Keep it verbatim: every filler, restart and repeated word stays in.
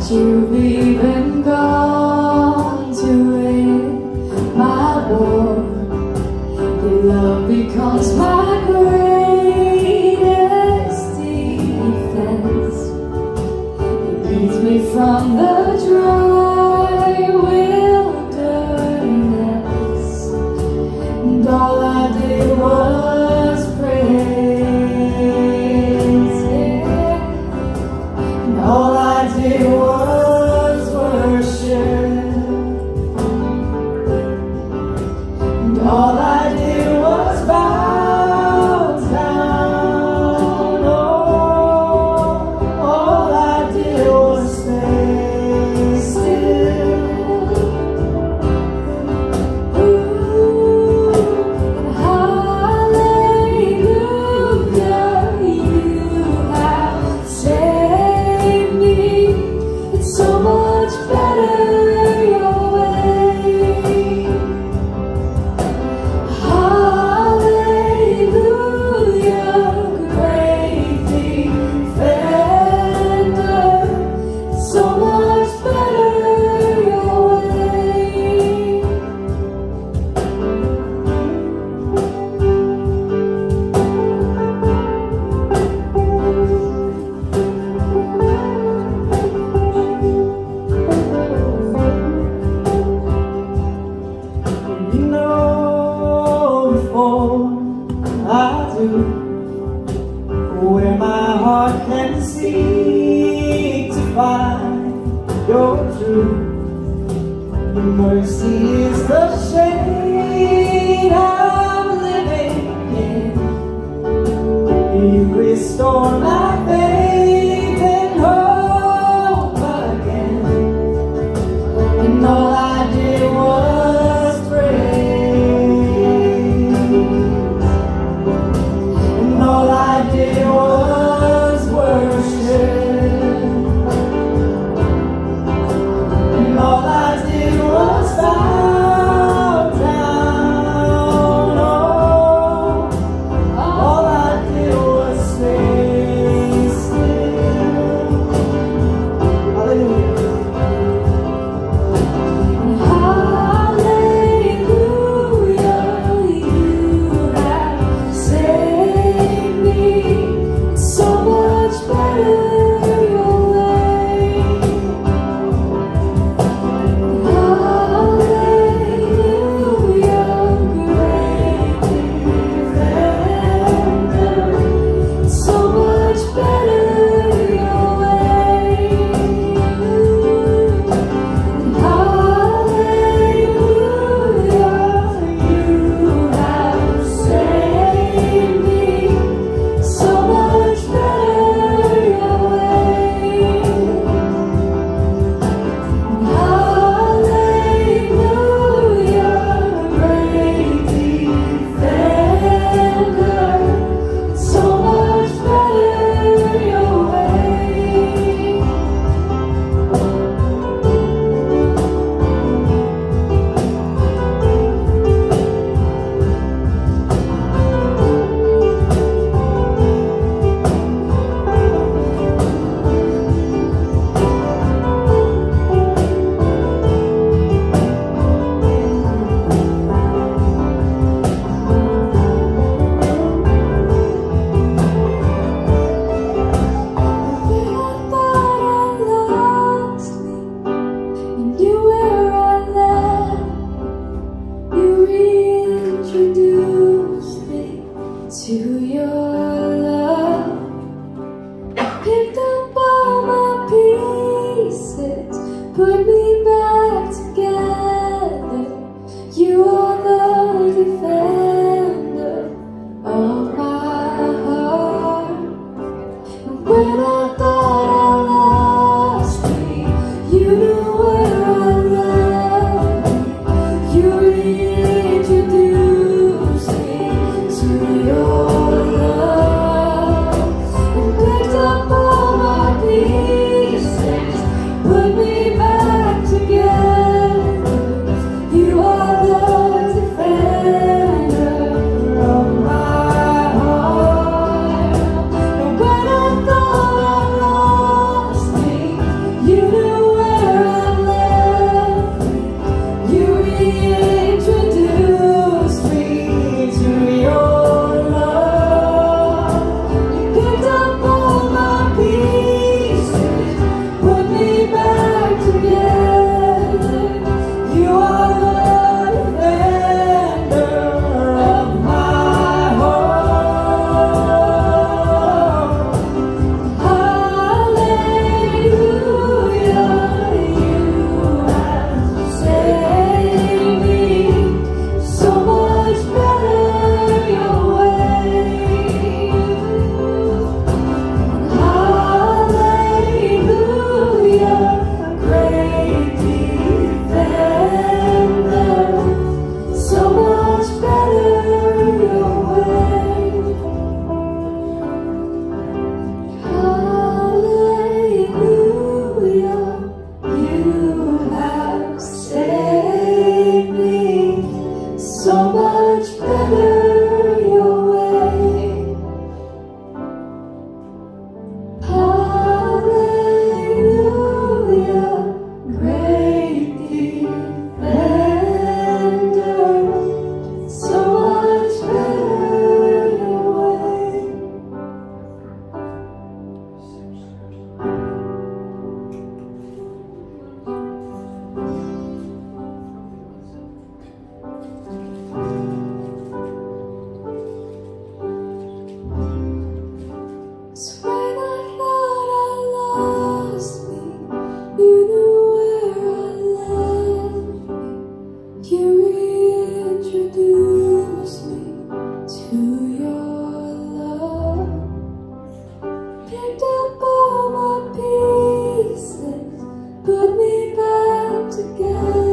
You've even gone to it, my war. Your love becomes my greatest defense. It leads me from the dry wilderness, and all I did was praise, yeah. And all I did was all I did was bow down. Oh, all I did was stay still. Ooh, hallelujah, you have saved me. It's so much better your way. Where my heart can seek to find your truth. Your mercy is the shade I'm living in. You restore my faith and hope again. And all I did was praise. And all I did was worship, and all I did was bow down. Oh, all I did was stay picked up all my pieces, put me back together.